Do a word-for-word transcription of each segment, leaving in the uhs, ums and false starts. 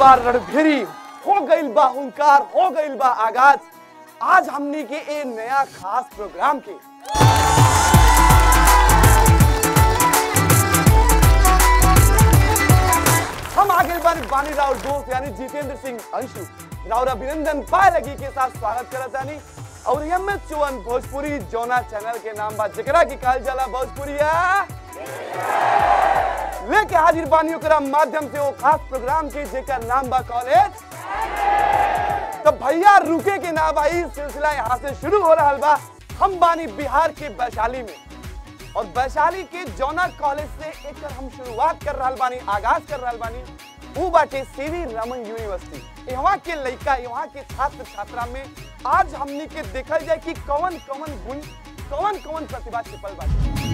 बा रणभेरी, हो गइल बा हुंकार, हो गइल बा आगाज। आज हमनी के ए नया खास प्रोग्राम के हम आगे बारी बानी राउर दोस्त यानी जितेंद्र सिंह अंशु राउर अभिनंदन पाए लगी के साथ स्वागत करता नहीं और एम एच चौवन भोजपुरी जोना चैनल के नाम बा जकरा की काल जाला भोजपुरिया लेके हाजिर बानी ओकरा माध्यम से वो खास प्रोग्राम के जेकर नाम बा कॉलेज। तो भैया रुके के ना भाई, सिलसिला यहाँ से शुरू हो रहा बा। हम बानी बिहार के वैशाली में और वैशाली के जोना कॉलेज से एक हम शुरुआत कर रहा बानी, आगाज कर रहा बानी। वो बाटे सीवी रमन यूनिवर्सिटी। यहाँ के लड़का, यहाँ के छात्र छात्रा में आज हमनी के देखल जाए कि कौन कौन गुण, कौन कौन प्रतिभा छिपल बाटे।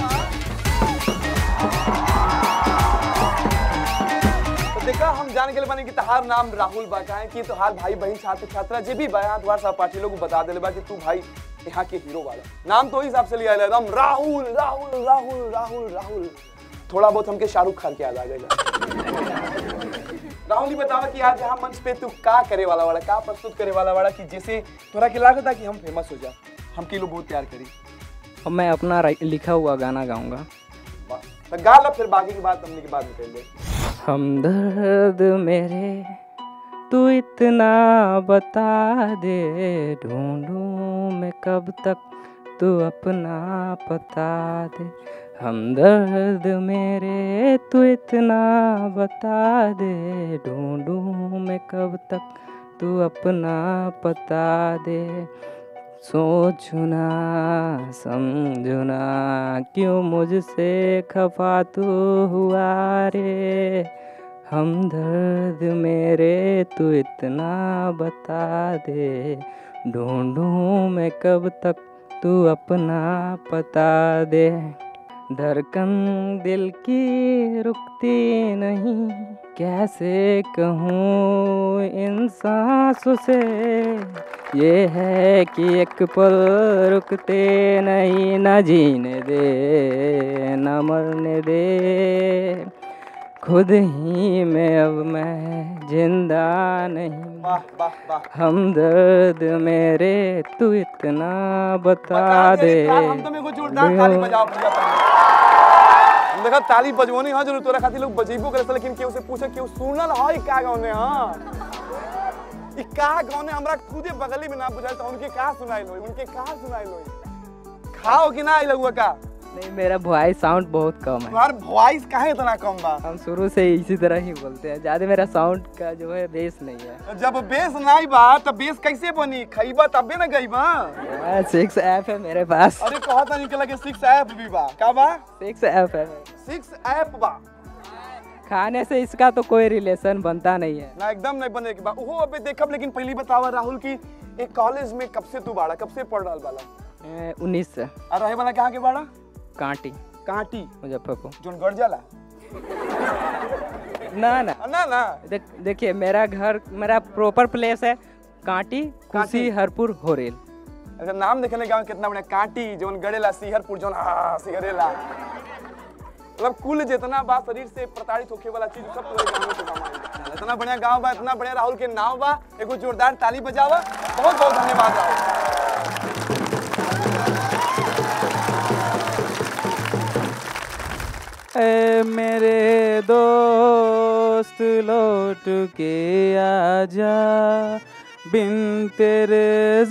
तो देखा हम जान के बानी कि तहार नाम राहुल बा, काहे कि तोहार भाई बहन छात्र छात्रा जे भी बा तोहार सहपाठी लोग बता देले बा कि तू भाई यहाँ के हीरो वाला नाम तो हिसाब से लिया एकदम राहुल राहुल राहुल राहुल राहुल। थोड़ा बहुत हमके शाहरुख खान के याद आ गया। राहुल ही बतावा कि आज यहाँ मंच पे तू का करे वाला वाला, का प्रस्तुत करे वाला वाला कि जैसे तोरा के लागत है कि हम फेमस हो जा, हम के लोग बहुत प्यार करी। अब मैं अपना लिखा हुआ गाना गाऊंगा, तो गा ला, फिर बाकी की बात हमने के बाद में करेंगे। हमदर्द मेरे तू इतना बता दे, ढूंढूं मैं कब तक तू अपना पता दे। हमदर्द मेरे तू इतना बता दे, ढूंढूं मैं कब तक तू अपना पता दे। सोचूं ना समझूं ना क्यों मुझसे खफा तू हुआ रे। हमदर्द मेरे तू इतना बता दे, ढूंढूं मैं कब तक तू अपना पता दे। धड़कन दिल की रुकती नहीं, कैसे कहूँ इन सांसों से। ये है कि एक पल रुकते नहीं, न जीने दे न मरने दे। खुद ही में अब मैं जिंदा नहीं। वाह वाह वाह। हमदर्द मेरे तू इतना बता, बता दे। हम तो मेरे को जोरदार ताली बजाओ भैया। हम देखा ताली बजवानी हां जरूर तोरा खातिर लोग बजेबो करे, लेकिन केहू से पूछे केहू सुनल है का गाउने। हां ई का गाउने हमरा खुदे बगली में ना बुझाल त उनके का सुनाइल होई, उनके का सुनाइल होई। खाओ कि ना आई लगुआ का? नहीं, मेरा वॉइस साउंड बहुत कम है। तुम्हारा वॉइस काहे इतना कम बा? हम शुरू से इसी तरह ही बोलते हैं, ज्यादा मेरा साउंड का जो है बेस नहीं है। जब बेस नहीं बा तब बेस कैसे बनी? खइबा तबे ना गइबा। सिक्स ऐप है मेरे पास। अरे कहता नहीं के सिक्स ऐप भी बा। का बा? सिक्स ऐप है। सिक्स ऐप बा। खाने से इसका तो कोई रिलेशन बनता नहीं है ना, एकदम नहीं बने के बा। ओहो अबे देखब, लेकिन पहली बतावा राहुल की एक कॉलेज में कब से तू बाड़ा, कब से पढ़ रहल बाला? उन्नीस से। और रहे वाला कहाँ के बाड़ा? कांटी। कांटी मुजफ्फरपुर। जोन गढ़ जाला? ना ना ना ना देख देखिए मेरा घर, मेरा प्रॉपर प्लेस है कांटी, खुशी हरपुर होरेल। अच्छा नाम देखने गाँव कितना बढ़िया, कांटी जोन गड़ेला, सिहरपुर जोन सिहरेला। मतलब कुल जितना बा शरीर से प्रताड़ित होके वाला चीज सब पूरे गांव के गांव में। इतना बढ़िया गांव बा, इतना बढ़िया राहुल के नाम बा। एगो जोरदार ताली बजावा। बहुत बहुत धन्यवाद राहुल। ए मेरे दोस्त लौट के आजा, बिन तेरे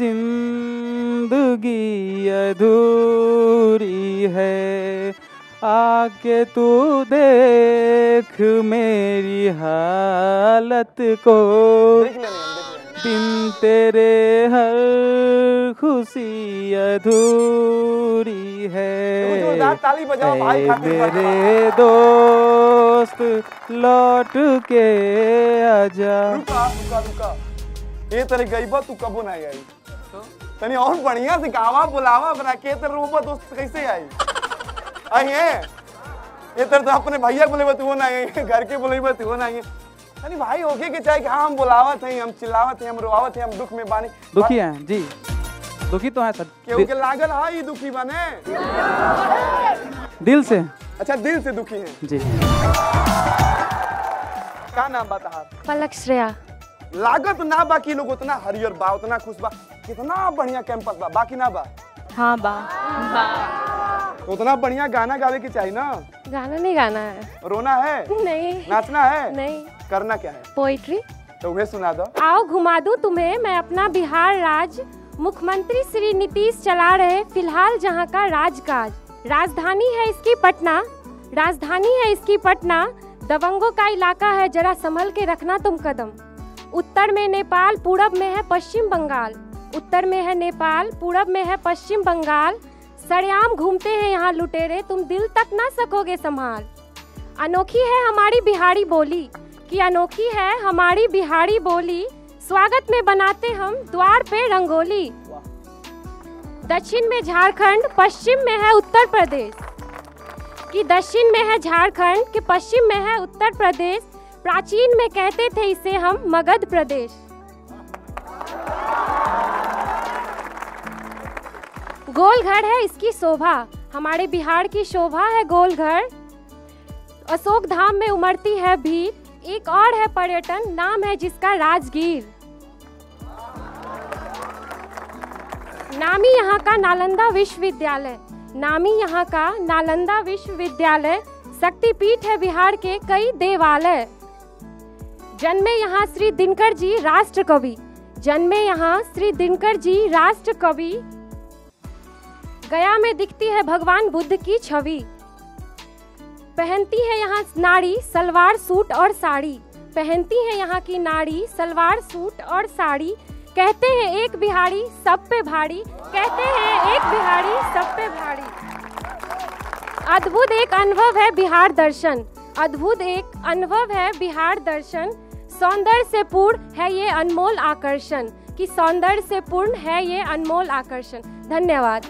जिंदगी अधूरी है। आके तू देख मेरी हालत को, बिन तेरे हर खुशी अधूरी है। ताली बजाओ भाई। मेरे दोस्त लौट के आजा। रुका रुका रुका, ये तेरे गईबा तू कबो नहीं आई? तनी और बढ़िया से गावा बुलावा बना के तेरे रोबा दोस्त कैसे आई? आई है ये तेरे तो अपने भैया को बोले तू ना आई, घर के बोले तू ना आई। तनी भाई होके के चाहे कि हाँ हम बुलावत हैं, हम चिल्लावत हैं, हम रोआवत हैं, हम दुख में बानी। दुखी हैं जी, दुखी तो है सर। केहू के लागल है ये दुखी बने दिल से। अच्छा दिल से दुखी हैं जी। का नाम बता? पलक श्रेया। लागत ना बा कि लोग उतना हरियर बा, उतना खुश बा, कितना बढ़िया कैंपस बा, बाकी ना बा? हाँ बा। बा। तो उतना बढ़िया गाना गावे की चाहिए ना। गाना नहीं गाना है। रोना है? नहीं। नाचना है? नहीं। करना क्या है? पोइट्री। तो वह सुना दो। आओ घुमा दूं तुम्हें मैं अपना बिहार राज, मुख्यमंत्री श्री नीतीश चला रहे फिलहाल जहां का राजकाज। राजधानी है इसकी पटना, राजधानी है इसकी पटना, दबंगों का इलाका है, जरा संभल के रखना तुम कदम। उत्तर में नेपाल, पूरब में है पश्चिम बंगाल, उत्तर में है नेपाल, पूरब में है पश्चिम बंगाल। सरेआम घूमते हैं यहाँ लुटेरे, तुम दिल तक ना सकोगे संभाल। अनोखी है हमारी बिहारी बोली, कि अनोखी है हमारी बिहारी बोली, स्वागत में बनाते हम द्वार पे रंगोली। दक्षिण में झारखंड, पश्चिम में है उत्तर प्रदेश, कि दक्षिण में है झारखंड, कि पश्चिम में है उत्तर प्रदेश। प्राचीन में कहते थे इसे हम मगध प्रदेश। गोलघर है इसकी शोभा, हमारे बिहार की शोभा है गोलघर। अशोक धाम में उमड़ती है भीड़, एक और है पर्यटन, नाम है जिसका राजगीर। नामी यहाँ का नालंदा विश्वविद्यालय, नामी यहाँ का नालंदा विश्वविद्यालय। शक्तिपीठ है बिहार के कई देवालय। जन्मे यहाँ श्री दिनकर जी राष्ट्र कवि, जन्मे यहाँ श्री दिनकर जी राष्ट्र कवि। गया में दिखती है भगवान बुद्ध की छवि। पहनती है यहाँ नारी सलवार सूट और साड़ी, पहनती है यहाँ की नारी सलवार सूट और साड़ी। कहते हैं एक बिहारी सब पे भारी, कहते हैं एक बिहारी सब पे भारी। अद्भुत एक अनुभव है बिहार दर्शन, अद्भुत एक अनुभव है बिहार दर्शन। सौंदर्य से पूर्ण है ये अनमोल आकर्षण, कि सौंदर्य से पूर्ण है ये अनमोल आकर्षण। धन्यवाद।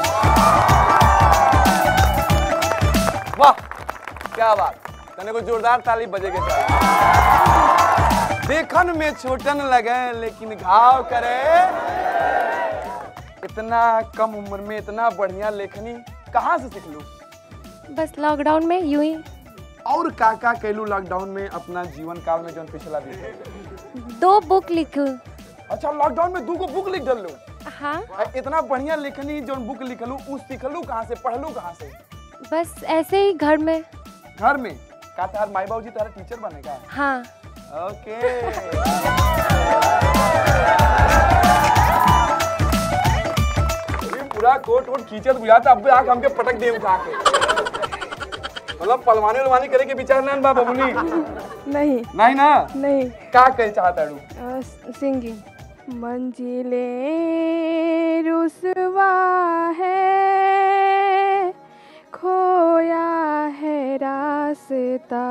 वाह क्या बात, तने को जोरदार ताली बजे के चाहिए। देखन में छोटन लगे लेकिन घाव करे। इतना कम उम्र में इतना बढ़िया लेखनी कहाँ से सीख लू? बस लॉकडाउन में यूं ही। और का का कैलू लॉकडाउन में अपना जीवन काल में जो पिछला भी? दो बुक लिखू। अच्छा लॉकडाउन में दो को बुक लिख डलू? हाँ। इतना बढ़िया लेखनी जो बुक लिखलू उ सीखलू कहाँ से, पढ़लू कहाँ से? बस ऐसे ही घर में। घर में? का तार माई बाबूजी तारा टीचर बनेगा? हाँ। ओके। पूरा कोट वोट खींचत बुझाता, अब आके हमके पटक दे उठा के। मतलब पलवानी उलवानी करे के विचार ना बा बबुनी? नहीं। नहीं ना? नहीं। का कहे चाहता रू? सिंगिंग। मंजिले रुसवा है, खोया है रास्ता,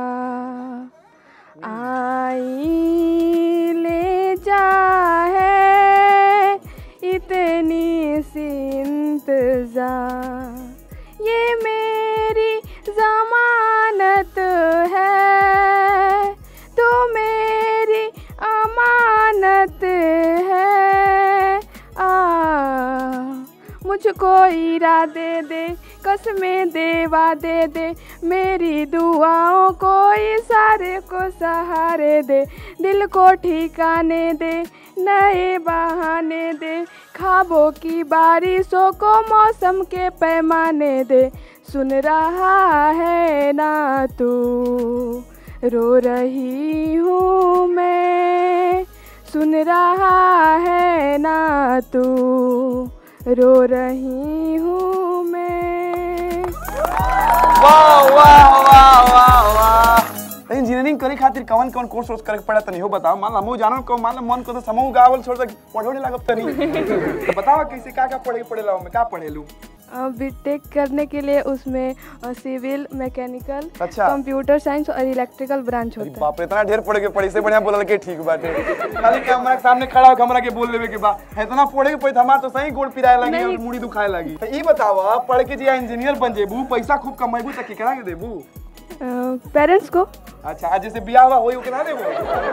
आई ले जा है इतनी सी इंतजार, ये मेरी जमानत है, तू मेरी अमानत है। आ मुझको इरादे दे, कसमें देवा दे दे, मेरी दुआओं को इशारे को सहारे दे, दिल को ठिकाने दे, नए बहाने दे, ख्वाबों की बारिशों को मौसम के पैमाने दे। सुन रहा है ना तू, रो रही हूँ मैं, सुन रहा है ना तू, रो रही हूँ मैं। वाह वाह वाह वाह वाह। इंजीनियरिंग करे खातिर कौन कौन कोर्स कोर्स करे पड़ा तनी हो बताओ। मान ला मु जानो को मान ला मन को तो समूह गावल छोड़ दे पढ़ोने लागत तनी। तो बताओ कैसे का का पढ़े पढ़ेला मैं का पढ़ेलू? बीटेक करने के लिए उसमें सिविल, मैकेनिकल, अच्छा। कंप्यूटर साइंस और इलेक्ट्रिकल ब्रांच होता है। बाप रे इतना ढेर पढ़े के पड़ी से बढ़िया बोलल के ठीक बाटे। खाली कैमरा के सामने खड़ा हो हमरा के बोल लेवे के बा इतना पढ़े के पड़ी हमार तो सही गोड़ पिराए लगी और मुड़ी दुखाए लगी। तो ई बताओ पढ़ के जे इंजीनियर बन जेबू, पैसा खूब कमाइबू त केकरा के देबू? पेरेंट्स को। अच्छा आज जैसे बियाह हुआ होई ओकरा देबू?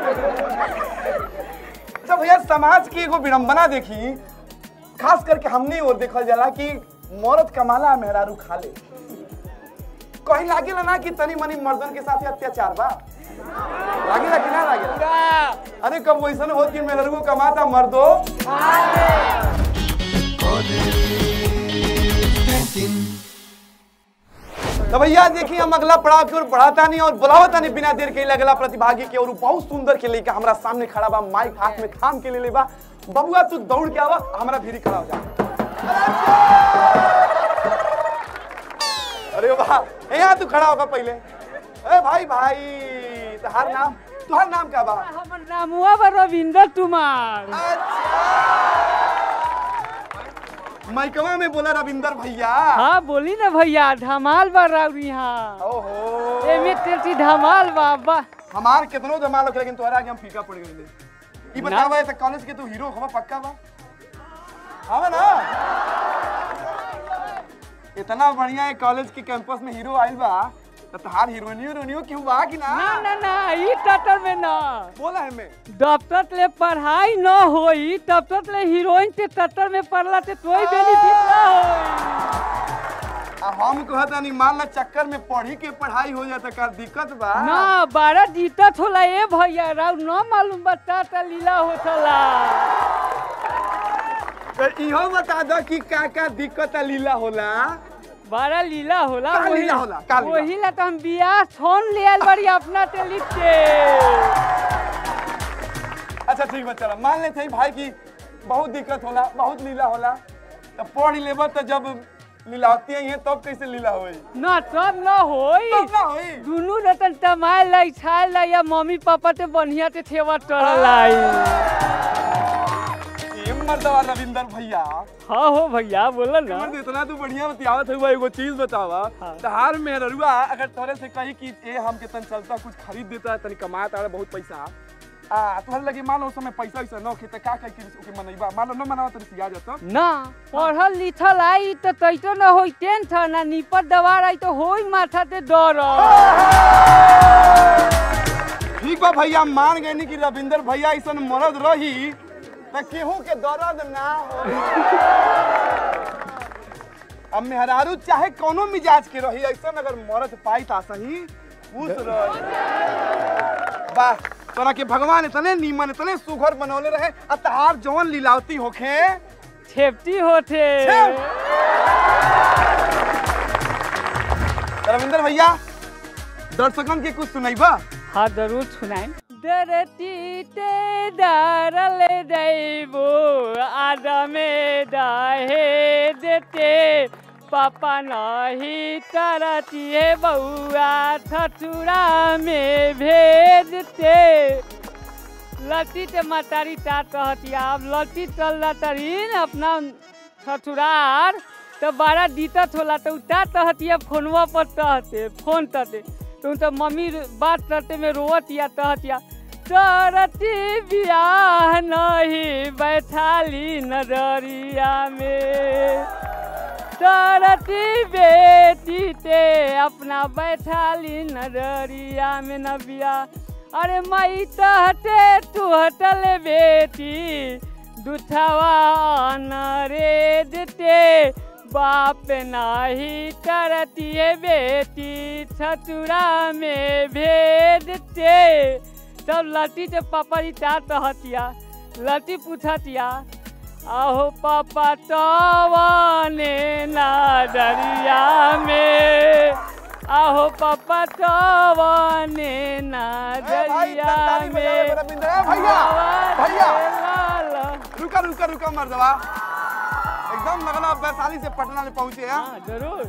अच्छा भैया समाज की एगो विडंबना देखी, खास करके हमने और देखल जाला कि मर्द कमाला मेहरारू खा ले। कहीं लागेला ना कि तनी मनी मर्दन के साथ अत्याचार बा? लागेला कि ना लागेला? अरे कब वैसन होत कि मेहरगो कमाता मर्दो। तो भैया देखिए हम अगला पड़ाव की ओर बढ़ाता नहीं और बुलावता नहीं बिना देर के अगला प्रतिभागी के और बहुत सुंदर के लेके हमारा सामने खड़ा बा, माइक हाथ में थाम के ले ले बा। बबुआ तू दौड़ के आवा, हमारा भीरी खड़ा हो जा। अरे वाह, यहाँ तू खड़ा होगा पहले। ए भाई भाई, तुहार नाम तुहार नाम क्या बा? हमर नाम हुआ बा रविंदर कुमार। माइकवा में बोला रविंदर भैया। हाँ बोली ना भैया, धमाल बा राउरी यहाँ। ओहो, एमे तेरी धमाल बा बा। हमार कितनो धमाल हो लेकिन तोहरा आगे हम फीका पड़ गए। ई बतावा ऐसे कॉलेज के तू हीरो हवा पक्का बा? हाँ ना, इतना बढ़िया है कॉलेज के कैंपस में हीरो आइल बा, तो तहार हीरोइनियो रोनियो क्यों बा कि ना? ना ना ना, ई टटर में ना बोला है मैं जब तक ले पढ़ाई न होई तब तक ले हीरोइन के टटर में पड़ला ते कोई बेनिफिट ना होई। आ हम कहता नहीं, मान ला चक्कर में पढ़ी के पढ़ाई हो जाता का दिक्कत बा ना, बड़ा दिक्कत होला ए भैया। राव न मालूम बता ता लीला होतला। तो इहो बता दो कि का का दिक्कत लीला होला। बड़ा लीला होला। का लीला होला? का लीला? वही ला तो हम बियाह छोन ले आइल बड़ी अपना ते लिख के। अच्छा ठीक बा, चला मान लेते हैं भाई की बहुत दिक्कत होला, बहुत लीला होला। तो पढ़ लेबो तो जब लीलावती है तब कैसे लीला होई? ना तब ना होई, तब ना होई। दुनू रतन तमाल लाई छाल लाई या मम्मी पापा ते बढ़िया ते थेवा टरल लाई। ये मर्दवा रविंदर भैया। हाँ हो भैया बोला ना। मर्द इतना तू बढ़िया बतियावत हुआ, एगो चीज बतावा। तहार मेहरुआ अगर तोरे से कही कि ए हमके तन चलता कुछ खरीद देता, तनी कमाता बहुत पैसा, आ तोहर लगे मान लो समय पैसा वैसा न खेते का कह के ओके मनैबा, मान लो न मनावा तरी सिया जाता ना। पढ़ल लिखल आई तो तैतो न होई टेंशन, ना निपट दवार आई तो होई माथा ते डर। ठीक बा भैया, मान गए कि रविंदर भैया ऐसा मर्द रही तो केहू के दर्द ना हो। अब मेहरारू चाहे कोनो मिजाज के रही, ऐसा अगर मर्द पाई ता सही खुश रही। वाह, तोरा के भगवान इतने नीमन इतने सुघर बनौले रहे, आ तहार जवन लीलावती होखे छेपटी होते। रविंदर भैया दर्शकन के कुछ सुनाइबा? हाँ जरूर सुनाए। दरती ते दारल दैबो आदमे दाहे देते, पापा नहीं तरती है बउआ ठठुरा में भेजते। लती ते मतारी ता कहतिया, अब लती चल तरीन अपना ठठुरार तो बड़ा दिक्कत होला, तो उता कहतिया फोनवा पर कहते फोन तते तो तो मम्मी बात करते में रोवत या कहतिया, तरती बियाह नहीं बैठाली नजरिया में, तरती बेटी ते अपना बैठाली नजरिया में नबिया। अरे मई तहते तू हटले बेटी दुठवा नरे देते, बाप नहीं करती है बेटी छतुरा में भेजते। तब लती ते पापा जी ता कहतिया, लती पूछतिया, आहो पापा तवाने ना दरिया में, आहो पापा तवाने ना दरिया में। भैया भैया रुका रुका रुका मर्दवा, एकदम लगला वैशाली से पटना में पहुंचे हैं। हाँ जरूर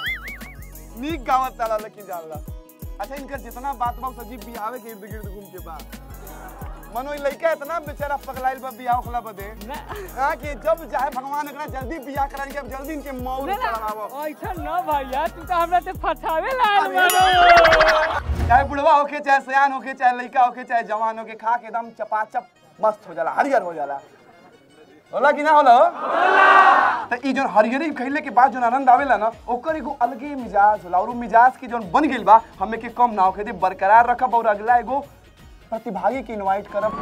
नीक गावत ताला लेकिन जानला। अच्छा इनका जितना बात बात सजीव बिहावे के इर्द गिर्द घूम के बा, मनो लड़का इतना बेचारा पगलाइल बा बियाह खला बदे हां कि जब चाहे भगवान एकरा जल्दी बियाह करा के जल्दी इनके मौत करावो। ऐसा न भैया, तू तो हमरा ते फसावे लाल मारो। चाहे बुढ़वा होके चाहे सयान होके चाहे लड़का होके चाहे जवान होके, खा के एकदम चपाचप मस्त हो जाला, हरियर हो जाला। होला कि ना होला? होला। तो ई जोन हरियरी खइले के बाद जोन आनंद आवेला ना, ओकर एगो अलगे मिजाज होला, और उ मिजाज की जोन बन गेल बा हमें के कम ना होके दे, बरकरार रखब और अगला एगो प्रतिभागी के इनवाइट करब।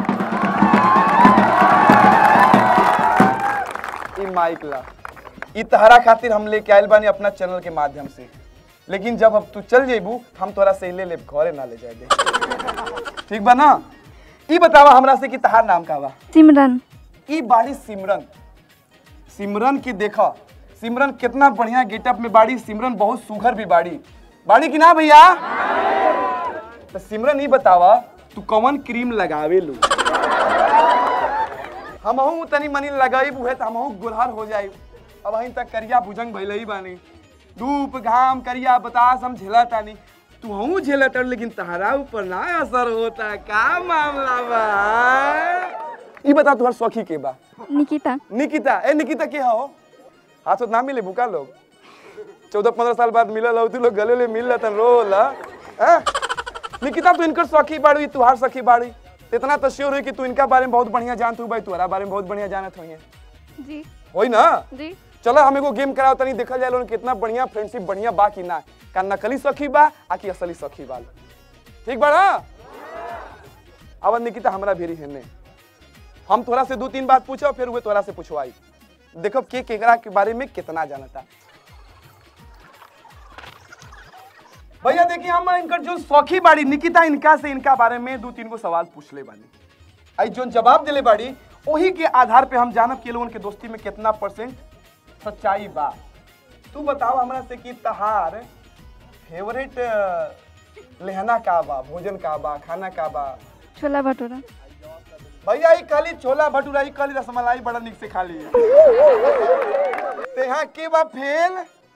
ई माइक ला, ई तहरा खातिर हम लेके आइल बानी अपना चैनल के माध्यम से, लेकिन जब अब तू चल जेबू हम तोरा से ले ले घरे ना ले जाए दे। ठीक बा ना? ई बतावा हमरा से कि तहार नाम का बा? सिमरन। ई बाड़ी सिमरन। सिमरन की देखा, सिमरन कितना बढ़िया गेटअप में बाड़ी। सिमरन बहुत सुघर भी बाड़ी बाड़ी की ना भैया? तो सिमरन ई बतावा तू कौन क्रीम लगावे लू? हमहू तनी मनी लगाईब उहे त हमहू गुरहर हो जाई। अब अहीं तक करिया भुजंग भइल ही बानी। धूप घाम करिया बतास हम झेला तानी, तू हूँ झेला तर, लेकिन तहरा ऊपर ना असर होता। का मामला बा? ई बता तुहार सखी के बा? निकिता। निकिता। ए निकिता के हो? हाथ तो ना मिले बुका लोग चौदह पंद्रह साल बाद मिलल हो, तू लोग गले ले मिल तन रोल। निकिता तू इनकर सखी बाड़ी, तुहार सखी बाड़ी, इतना तो श्योर है कि तू इनका बारे में बहुत बढ़िया जानत हो भाई, तुम्हारा बारे में बहुत बढ़िया जानत होइए जी। होई ना जी। चलो हम एगो गेम कराओ तनी, देखल जाए लोग कितना बढ़िया फ्रेंडशिप बढ़िया बा कि ना, का नकली सखी बा आ कि असली सखी बा। ठीक बा ना? अब निकिता हमरा भेरी हेने, हम तोरा से दो तीन बात पूछो, फिर वे तोरा से पूछवाई, देखो के केकरा के बारे में कितना जानता। भैया देखिए हम इनकर जो सौखी बाड़ी निकिता, इनका से इनका बारे में दो तीन गो सवाल पूछ ले बानी। आई जो जवाब दिले बाड़ी वही के आधार पे हम जानब के लोगन के दोस्ती में कितना परसेंट सच्चाई बा। तू बताओ हमरा से कि तहार फेवरेट लहना का बा, भोजन का बा, खाना का बा? छोला भटूरा। भैया ई खाली छोला भटूरा, ई खाली रसमलाई बड़ा निक से खा ली। ते यहाँ के बा फेल?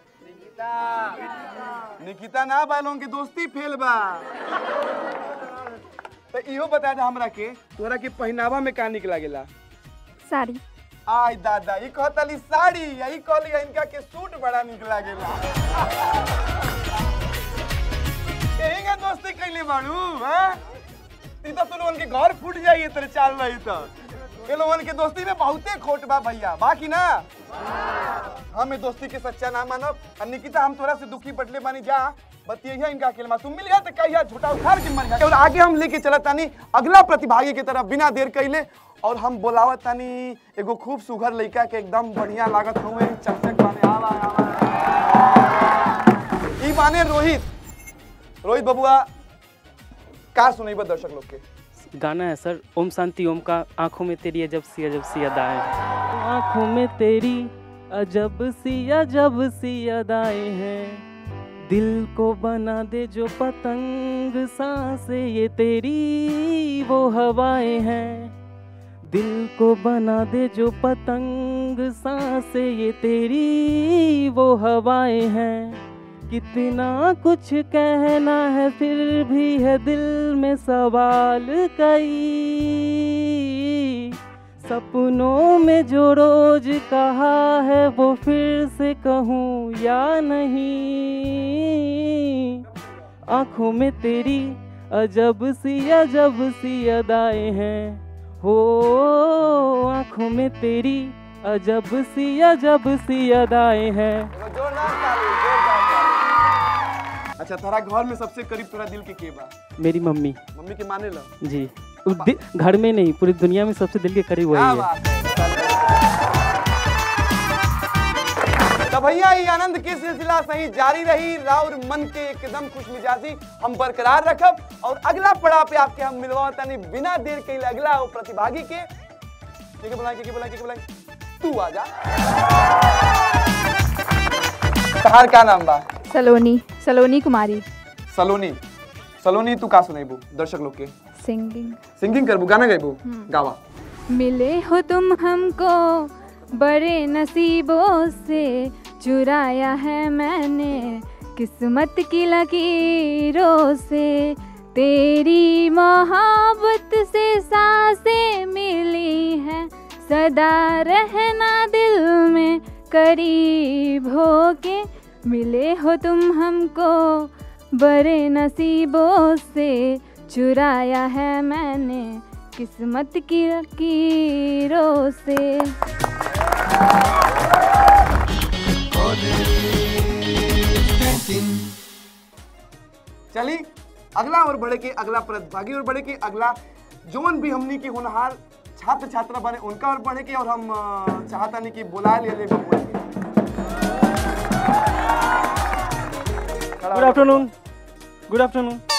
निकिता। निकिता ना बा, लोगन के दोस्ती फेल बा। तो इहो बता दे हमरा के तोरा के पहनावा में का निक लागेला? साड़ी। आई दादा ई कहतली साड़ी, यही कहली इनका के सूट बड़ा निक लागेला। यही का दोस्ती कैले बाड़ू? हां ती तो तू लोगन के घर फूट जाई तेरे चाल रही तो। ये लोगन के दोस्ती में बहुते खोट बा भैया, बाकी ना हम ये दोस्ती के सच्चा ना मानब। और निकिता हम तोरा से दुखी बटले बानी, जा बतिया इनका अकेले तुम मिल गया तो कहिया झूठा उखाड़ के मर गया। और आगे हम लेके चलत तानी अगला प्रतिभागी की तरफ बिना देर कइले, और हम बोलावत तानी एगो खूब सुघर लड़का के, एकदम बढ़िया लागत हुए चकचक बाने। आवा आवा ई बाने रोहित। रोहित बबुआ का सुनैबा दर्शक लोग के? गाना है सर ओम शांति ओम का, आंखों में तेरी अजब सी अजब सी अदाएं, आंखों में तेरी अजब सी अजब सी अदाएं हैं, दिल को बना दे जो पतंग, सांसें ये तेरी वो हवाएं हैं, दिल को बना दे जो पतंग, सांसें ये तेरी वो हवाएं हैं, कितना कुछ कहना है फिर भी है दिल में सवाल कई, सपनों में जो रोज कहा है वो फिर से कहूँ या नहीं, आँखों में तेरी अजब सी अजब सी अदाएं हैं, हो आँखों में तेरी अजब सी अजब सी अदाएं हैं। अच्छा तारा घर में सबसे करीब तोरा दिल के के बा? मेरी मम्मी। मम्मी के माने ला? जी घर में नहीं पूरी दुनिया में सबसे दिल के करीब वही है। तो भैया ये आनंद की सिलसिला सही जारी रही, राउर मन के एकदम खुश मिजाजी हम बरकरार रखब, और अगला पड़ाव पे आपके हम मिलवातानी बिना देर के अगला वो प्रतिभागी के। ठीक है बुलाए के बुलाए के बुलाए तू आ जा। तहार का नाम बा? सलोनी। सलोनी कुमारी। सलोनी। सलोनी तू का सुनाइबू दर्शक लोग के? सिंगिंग। सिंगिंग करबू, गाना गाइबू? गावा। मिले हो तुम हमको बड़े नसीबों से, चुराया है मैंने किस्मत की लकीरों से, तेरी मोहब्बत से सांसें मिली हैं, सदा रहना दिल में करीब होके, मिले हो तुम हमको बड़े नसीबों से, चुराया है मैंने किस्मत की लकीरों से। चली अगला और बढ़े के अगला प्रतिभागी और बढ़े के अगला जोन भी हमनी की होनहार छात्र छात्रा बने उनका और बढ़े के, और हम चाहता नहीं कि बुला ले ले बबुआ के। Good afternoon. Good afternoon.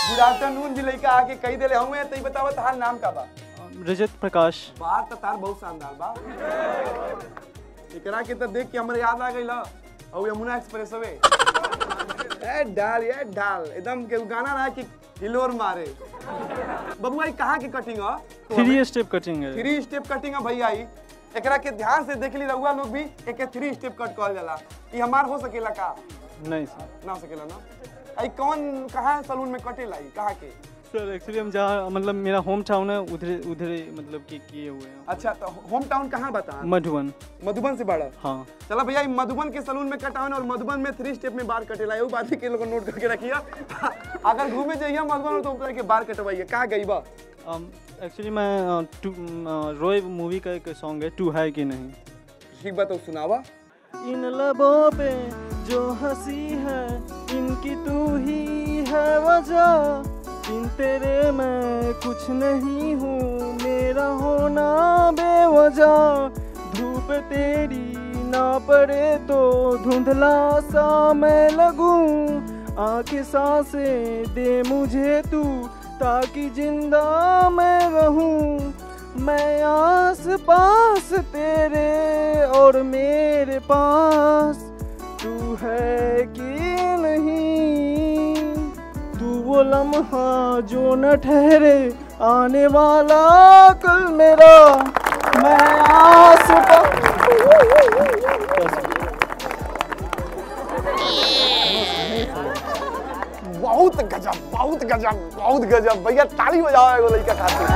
Good afternoon भी लइका आके कही देले हूं तई बतावा तहार नाम का बा? रजत प्रकाश। बात तो तार बहुत शानदार बा। एकरा के तो देख के हमरे याद आ गइल और यमुना एक्सप्रेस वे ए डाल ये डाल एकदम के गाना ना कि हिलोर मारे। बबुआ ई कहां के कटिंग ह? थ्री स्टेप कटिंग है। थ्री स्टेप कटिंग है भैया ई। एकरा के ध्यान से देख ली रहुआ लोग भी एक थ्री स्टेप कट कहल जाला। ई हमार हो सकेला का? नहीं सर ना सकेला ना। आई कौन कहां सैलून में कटेला ई कहां के? सर एक्चुअली हम जहाँ मतलब मेरा होम टाउन है उधर उधर मतलब कि किए हुए हैं। अच्छा तो होम टाउन कहाँ बता? मधुबन। मधुबन से बड़ा? हाँ। चला भैया मधुबन के सैलून में कटावन और मधुबन में थ्री स्टेप में बाल कटेला है वो बात के लोग नोट करके रखिए। अगर घूमे जाइए मधुबन तो ऊपर के बाल कटवाइए। कहाँ गई बा? एक्चुअली मैं टू रोय मूवी का एक सॉन्ग है टू है कि नहीं। ठीक बात तो सुनावा। इन लबों पे जो हंसी है इनकी तू ही है वजह, इन तेरे मैं कुछ नहीं हूँ मेरा होना बेवजह, धूप तेरी ना पड़े तो धुंधला सा मैं लगूं, आंखें सांसें दे मुझे तू ताकि जिंदा मैं रहूं, मैं आस पास तेरे और मेरे पास तू है कि नहीं, तू वो लम्हा जो न ठहरे आने वाला कल मेरा, मैं आस पास। बहुत गजब बहुत गजब बहुत गजब भैया ताली बजाओ एगो लड़का खातिर।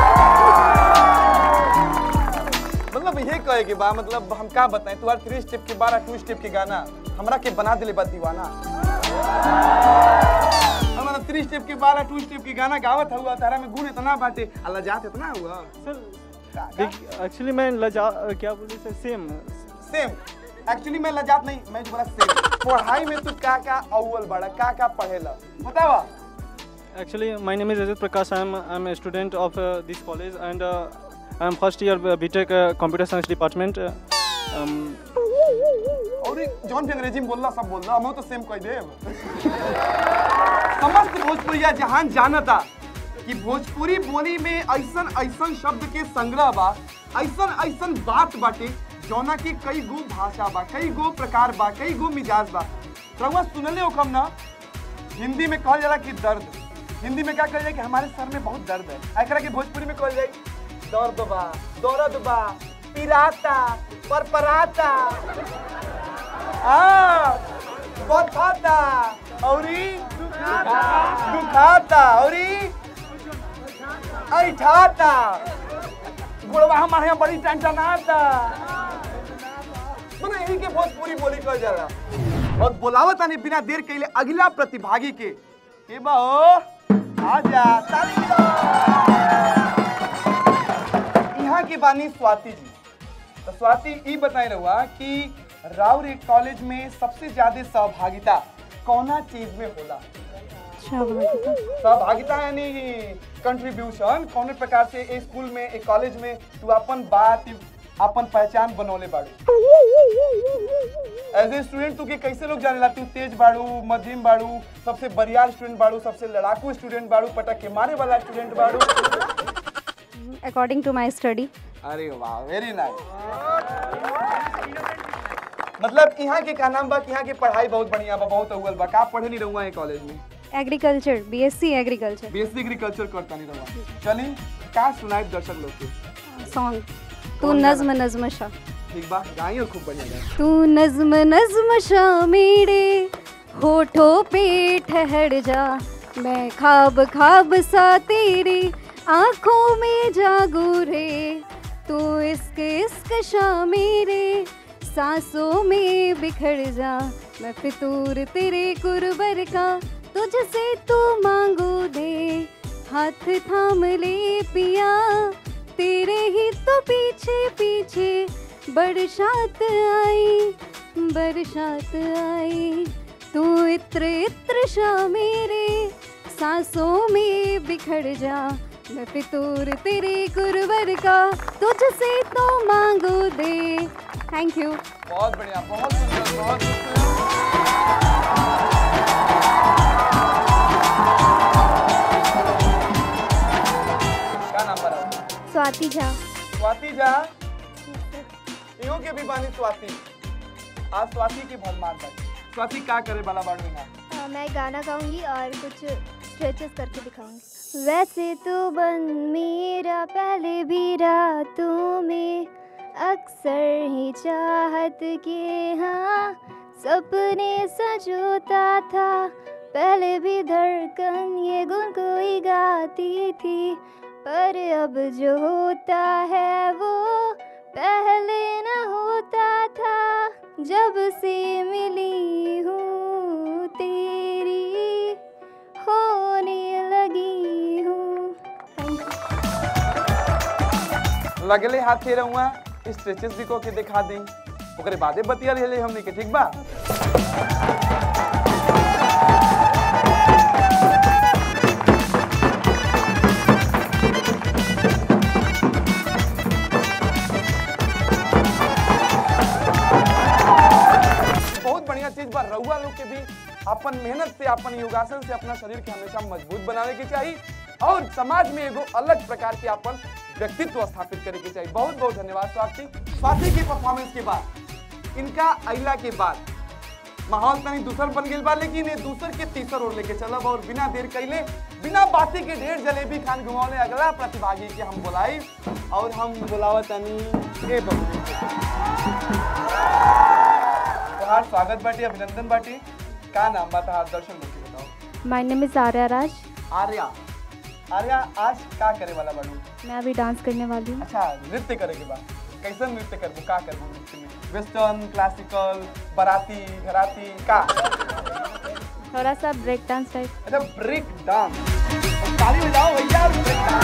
मतलब ये कहे के बा मतलब हम का बताएं तुम्हारे थ्री स्टेप के बारह टू स्टेप के गाना हमरा के बना दिले बा दीवाना। हमारा थ्री स्टेप के बारह टू स्टेप के गाना गावत हुआ तारा में गुण इतना बाटे अल्लाह जात इतना हुआ। सर एक्चुअली मैं लजा क्या बोले सर सेम सेम एक्चुअली मैं लजात नहीं मैं जो बोला सेम। पढ़ाई में तू का का अव्वल बड़ा का का पढ़ेला बतावा। Actually, my name is Rajat Prakash. I am I am a student of uh, this college and uh, I am first year uh, B Tech uh, Computer Science Department. Uh, um, और John भी अंग्रेजी में बोलना सब बोलना हम तो सेम कह देव। समस्त भोजपुरिया जहान जानता कि भोजपुरी बोली में ऐसन ऐसन शब्द के संग्रह बा ऐसन ऐसन बात बाटे जौना की कई गो भाषा बा कई गो प्रकार बा कई गो मिजाज बा। रउआ सुनले हो कम ना हिंदी में कहल जाला कि दर्द, हिंदी में क्या कहल जाए कि हमारे सर में बहुत दर्द है। एकरा के भोजपुरी में कहल जाए दर्द बा दर्द बा पिराता परपराता आ बथाता औरी दुखाता औरी ऐठाता गुड़वा हमारे यहाँ बड़ी टेंशन आता। मने यही के भोजपुरी बोली कहल जाला। और बोलावत आने बिना देर कइले अगला प्रतिभागी के के बा हो आजा ताली बजाओ। यहाँ की बानी स्वाति जी। तो स्वाति ई बताई रहुआ कि राउर एक कॉलेज में सबसे ज्यादा सहभागिता कौना चीज में होला? सहभागिता यानी कंट्रीब्यूशन कौन प्रकार से एक स्कूल में एक कॉलेज में तू अपन बात अपन पहचान बनौले बाड़ू। एज ए स्टूडेंट तू के कैसे लोग जानेला तू तेज बाड़ू मध्यम बाड़ू सबसे बढ़िया स्टूडेंट बाड़ू सबसे लड़ाकू स्टूडेंट बाड़ू पटक के मारे वाला स्टूडेंट बाड़ू? According to my study. अरे वाह वेरी नाइस। मतलब यहाँ के का नाम बा कि यहाँ की पढ़ाई बहुत बढ़िया बा बहुत अव्वल बा। का पढ़े नहीं रहूँगा कॉलेज में? Agriculture BSc agriculture. BSc agriculture करता नहीं रहूँगा। चलिए का सुनाए दर्शक लोग के सॉन्ग तू नज्म नज्म शाह। ठीक बा गाइए खूब बढ़िया गाइए। तू नज्म नज्म शाह मेरे होठों पे ठहर जा, मैं ख्वाब ख्वाब सा तेरी आँखों में जागू रे, तू इश्क इश्क शाह मेरे सांसों में बिखर जा, मैं फितूर तेरे कुरबर का तुझसे तू मांगू दे, हाथ थाम ले पिया तेरे ही तो पीछे पीछे बरसात आई बरसात आई, तू इत्र इत्र शाह मेरे सांसों में बिखर जा, मैं फितूर तेरे कुरबर का तुझसे तो मांगू दे। Thank you. बहुत बढ़िया बहुत सुंदर बहुत सुंदर। क्या नाम बड़ा? स्वाति झा। स्वाति झा, इहो के भी बानी स्वाति। आज स्वाति की भलमान बानी। स्वाति क्या करे वाला बाड़ू यहाँ? मैं गाना गाऊंगी और कुछ स्ट्रेचेस करके दिखाऊंगी। वैसे तो बन मेरा पहले भी रातों में अक्सर ही चाहत के हाँ सपने सजोता था। पहले भी धड़कन ये गुन कोई गाती थी, पर अब जो होता है वो पहले न होता था। जब से मिली हूँ तेरी होने लगी हूँ। लगले हाथ थे रहुआ स्ट्रेचेस भी को के दिखा दें, ओकरे बादे बतिया ले हमने के, ठीक बा? चीज बा रउआ लोग के भी अपन मेहनत से, अपन योगासन से अपना शरीर के हमेशा मजबूत बनाने के चाहिए और समाज में एगो अलग प्रकार के अपन व्यक्तित्व स्थापित करे के चाहिए। बहुत बहुत धन्यवाद स्वाति। स्वाति की परफॉर्मेंस के बाद, इनका अइला के बाद माहौल तनी दूसर बन गई बा, लेकिन ये दूसर के तीसर ओर लेके चलब और बिना देर कैले बिना बाती के ढेर जलेबी खान घुमावले अगला प्रतिभागी के हम बुलाई और हम बुलावा तनी ए बबू। तोहार स्वागत बाटी, अभिनंदन बाटी। का नाम बा तोहार? दर्शन मुझे बताओ। My name is Arya Raj. Arya, Arya आज का करे वाला बाड़ू? मैं अभी डांस करने वाली हूँ। अच्छा, नृत्य करे के बाद कैसा नृत्य करबो? का करबो नृत्य में? वेस्टर्न, क्लासिकल, बाराती, घराती, का? थोड़ा सा ब्रेक डांस टाइप। अच्छा, ब्रेक डांस। ताली बजाओ भैया, break dance.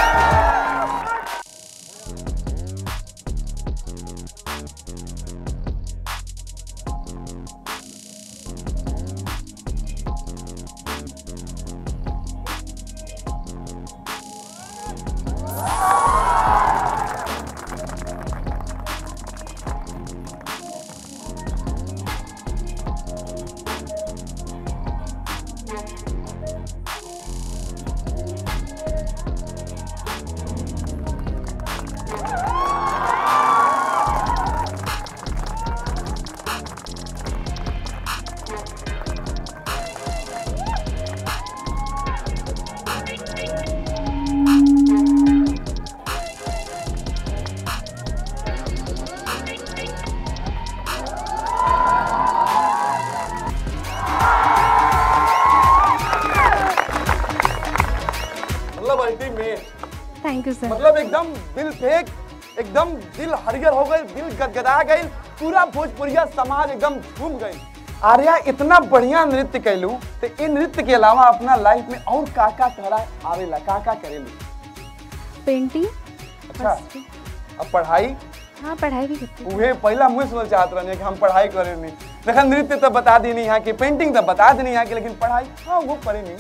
Thank you sir. मतलब एकदम दिल फेंक, एकदम दिल हरियर हो गई, दिल गदगदा गई, पूरा भोजपुरिया समाज एकदम झूम गई। आर्या इतना बढ़िया नृत्य कैलू, तो इन नृत्य के अलावा अपना लाइफ में और का का तोहरा आवेला, का का करेलू? पेंटिंग। अच्छा, अब पढ़ाई? हाँ, पढ़ाई भी करती हूँ। उहे पहला मुझे सुनल चाहत रहने कि हम पढ़ाई करे नहीं। देखा, नृत्य तो बता दी नहीं यहाँ की, पेंटिंग तो बता दी नहीं यहाँ की, लेकिन पढ़ाई हाँ वो करे नहीं।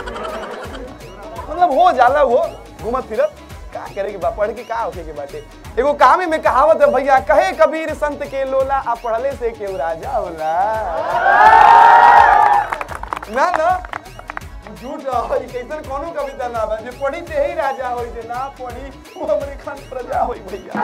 मतलब हो जाला वो घूमत फिरत का करे के बा, पढ़ के का होके के बाटे। एगो कामे में कहावत है भैया, कहे कबीर संत के लोला, आ पढ़ले से केहू राजा होला। ना ना झूठ है, कैसन कोनो कविता ना बा, जे पढ़ी ते ही राजा होई, जे ना पढ़ी वो हमरे खान प्रजा होई भैया।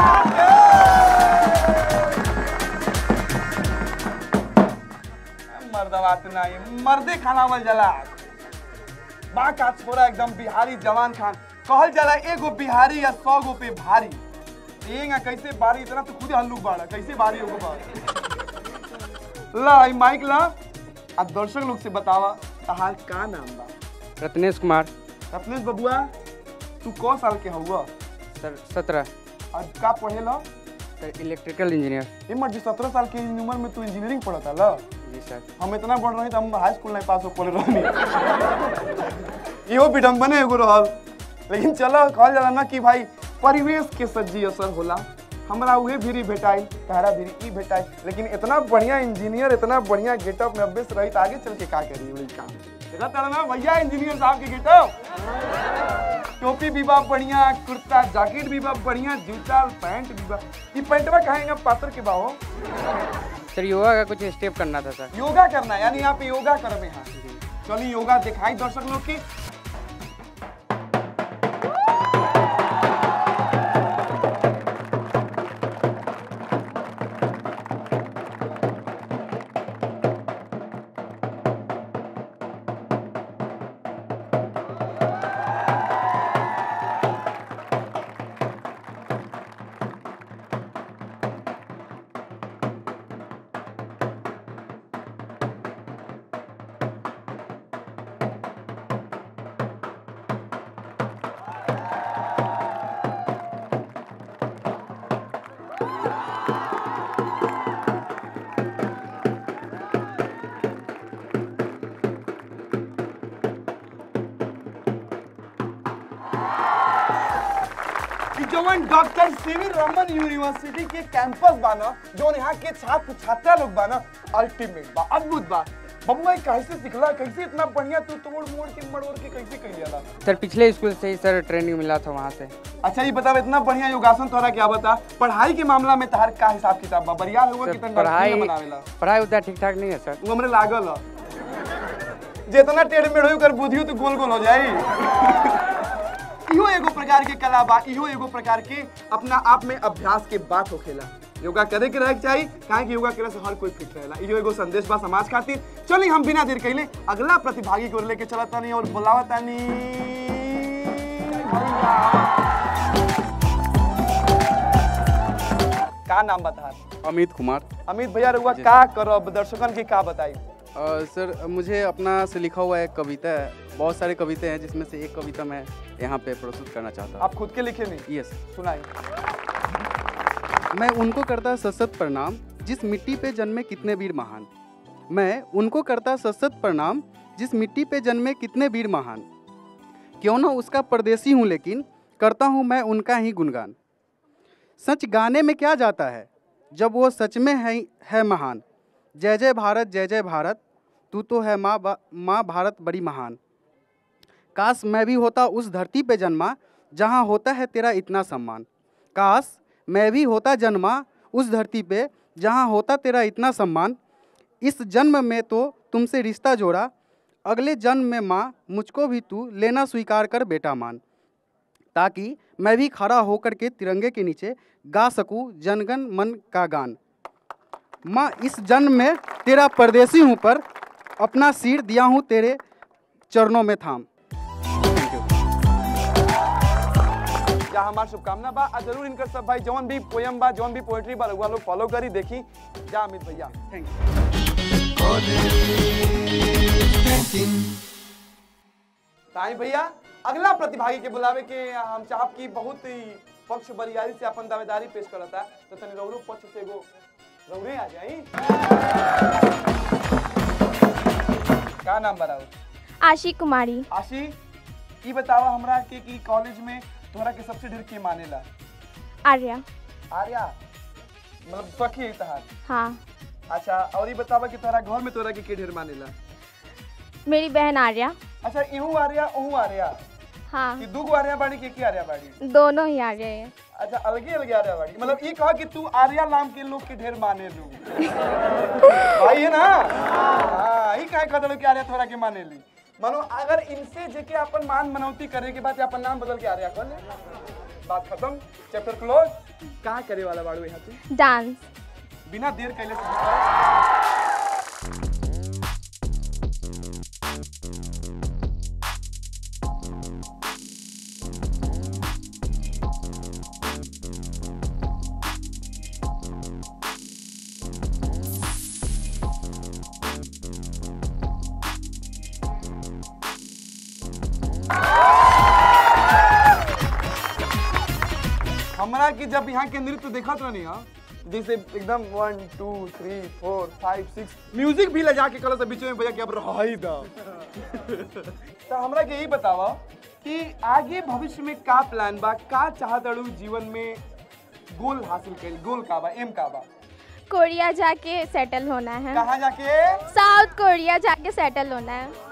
मर्दवा इतना ही मर्दे खानावल जला बा का छोरा एकदम बिहारी जवान खान कहल जाला। एगो बिहारी या सौ गो पे भारी, एंगा कैसे बारी, इतना तो खुद हल्लू बाड़ा, कैसे बारी होगो बा। ला आई माइक ला, अब दर्शक लोग से बतावा तहार का नाम बा? रत्नेश कुमार। रत्नेश बबुआ, तू कौ साल के हुआ? सर सत्रह। और का पढ़े ला? Sir electrical engineer. ये मर्जी सत्रह साल की उम्र में तू इंजीनियरिंग पढ़ता ला? जी सर। हम इतना बढ़ रहे तो हम हाई स्कूल नहीं पास हो पड़े रहनी। इहो विडम्बने एगो रहल, लेकिन चलो कहल जाला ना कि भाई परिवेश के सज्जी असर होला। हमरा उहे भीरी भेटाई, तहरा भीरी ई भेटाई, लेकिन इतना बढ़िया इंजीनियर, इतना बढ़िया गेटअप में अभ्यस्त रही तो आगे चल के का करी वही काम। देखा तारा ना भैया इंजीनियर साहब के गेटअप, टोपी भी बा बढ़िया, कुर्ता जैकेट भी बा बढ़िया, जूता पैंट भी बा। ये पैंटवा कहेंगे पात्र के बाहो? सर योगा का कुछ स्टेप करना था सर। योगा करना है, यानी यहाँ पे योगा कर में। हाँ चलिए योगा दिखाई दर्शक लोग की। जवन डॉक्टर सीवी रमन यूनिवर्सिटी के कैंपस बाना जो यहाँ के छात्र छात्रा लोग बाना अल्टीमेट बा, अद्भुत बा। बम्बई कैसे सिखला, कैसे इतना बढ़िया तू तोड़ मोड़ के मड़ोड़ के कैसे कर लिया? सर पिछले स्कूल से ही सर ट्रेनिंग मिला था वहाँ से। अच्छा ये बता, इतना बढ़िया योगासन तोरा क्या बता, पढ़ाई के मामला में तहार का हिसाब किताब बा? बढ़िया हुआ कि तन पढ़ाई बनावेला? पढ़ाई उतना ठीक ठाक नहीं है सर। वो हमरे लागल है जितना टेढ़ मेढ़ हो कर बुधियो तो गोल गोल हो जाई। इहो एगो प्रकार के कला बा, इहो एगो प्रकार के अपना आप में अभ्यास के बात होखेला। योगा करे के रहे चाहिए, काहे कि योगा करे से हर कोई फिट रहेला। इहो एगो संदेश बा समाज खातिर। चलिए हम बिना देर कइले अगला प्रतिभागी को लेके चलत तानी और बुलावत तानी। का नाम बता? अमित कुमार। अमित भैया रुआ का करब, दर्शकन के का बताई? आ, सर मुझे अपना से लिखा हुआ एक कविता है, बहुत सारे कविता हैं जिसमें से एक कविता मैं यहाँ पे प्रस्तुत करना चाहता हूँ। आप खुद के लिखे नहीं? यस। सुनाइए। मैं उनको करता सशक्त प्रणाम जिस मिट्टी पे जन्मे कितने वीर महान। मैं उनको करता सशक्त प्रणाम जिस मिट्टी पे जन्मे कितने वीर महान। क्यों ना उसका परदेसी हूँ लेकिन करता हूँ मैं उनका ही गुणगान। सच गाने में क्या जाता है जब वो सच में है है महान। जय जय भारत जय जय भारत, तू तो है माँ माँ भारत बड़ी महान। काश मैं भी होता उस धरती पे जन्मा जहाँ होता है तेरा इतना सम्मान। काश मैं भी होता जन्मा उस धरती पे जहाँ होता तेरा इतना सम्मान। इस जन्म में तो तुमसे रिश्ता जोड़ा, अगले जन्म में माँ मुझको भी तू लेना स्वीकार कर बेटा मान। ताकि मैं भी खड़ा होकर के तिरंगे के नीचे गा सकूँ जनगण मन का गान। माँ इस जन्म में तेरा परदेसी हूँ पर अपना सिर दिया हूँ तेरे चरणों में थाम। जा हमार शुभकामना बा। जरूर इनकर सब भाई जौन भी पोयम बा, जौन भी पोएट्री बा, लोग फॉलो करी देखी। जा अमित भैया। Thank you. ताई भैया अगला प्रतिभागी के बुलावे के हम चाहब की बहुत ही पक्ष बरियारी से अपन दावेदारी पेश करता, तो तनी रौरू पक्ष से एगो रौरे आ जाई। का नाम बताओ? आशी कुमारी। आशी, ई बतावा हमरा के कि कॉलेज में तोहरा के सबसे ढेर के मानेला? आर्या। आर्या मतलब सखी है तहार? हाँ। अच्छा और ये बतावा कि तोहरा घर में तोहरा के के ढेर मानेला? मेरी बहन आर्या। अच्छा इहू आर्या ओहू आर्या? हाँ। कि दू गो आर्या बाड़ी के की आर्या बाड़ी? दोनों ही आर्या है। अच्छा अलगे अलगे आर्या बाड़ी, मतलब ये कहा कि तू आर्या नाम के लोग के ढेर माने लू भाई है ना? हाँ ये कहे कहते कि आर्या तोहरा के माने ली। मानो अगर इनसे जेके अपन मान मनौती करे के बाद अपन नाम बदल के आर्या कर ले, बात खत्म, चैप्टर क्लोज। क्या करे वाला बाड़ू यहाँ पे? डांस। बिना देर कैले से हमरा की जब यहाँ के नृत्य देखा तो नहीं, हाँ जैसे एकदम one two three four five six music भी ले जाके कल से बीच में भैया कि अब रही दा तो हमरा के यही बतावा कि आगे भविष्य में का प्लान बा, का चाहत अड़ू जीवन में गोल हासिल कर, गोल का बा, एम का बा? कोरिया जाके सेटल होना है। कहाँ जाके? साउथ कोरिया जाके सेटल होना है।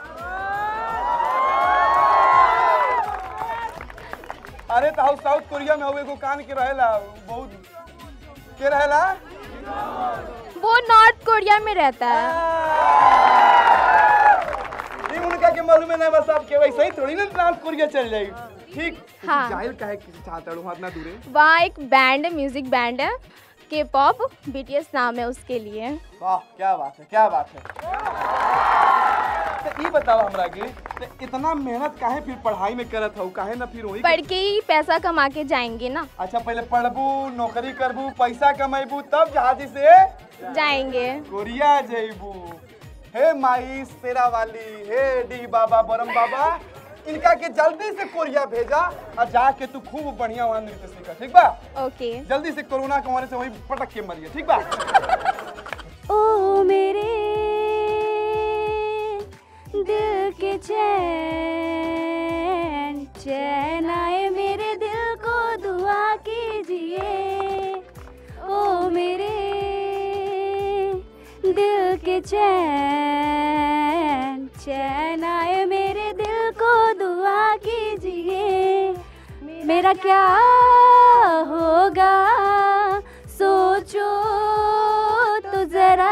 अरे तो साउथ कोरिया में हुए को कान के रहेला बहुत के रहेला? वो नॉर्थ कोरिया में रहता है। ये उनका के मालूम है ना, बस आप के वैसे ही थोड़ी ना नॉर्थ कोरिया चल जाएगी। ठीक। हाँ। जाहिल काहे किसी चाहता हूँ इतना दूर है? वहाँ एक बैंड है, म्यूजिक बैंड है, के पॉप, बीटीएस नाम है उसके लिए। वाह क्या बात है, क्या बात है। तो ये बताओ हमरा के तो इतना मेहनत काहे फिर पढ़ाई में करत हो, काहे ना फिर वही पढ़ के ही पैसा कमा के जाएंगे ना। अच्छा पहले पढ़बू, नौकरी करबू, पैसा कमाइबू, तब जहाजी से जाएंगे कोरिया जाइबू। हे माई शेरा वाली, हे डी बाबा, बरम बाबा, इनका के जल्दी से कोरिया भेजा और जाके तू खूब बढ़िया वहाँ नृत्य सीखा, ठीक बा? ओके। जल्दी से कोरोना के वजह से वही पटक के मरिए, ठीक बा? ओ मेरे दिल के चैन, चैन आए मेरे दिल को दुआ के चैन चैन आए मेरे दिल को दुआ कीजिए, मेरा क्या होगा सोचो तो जरा,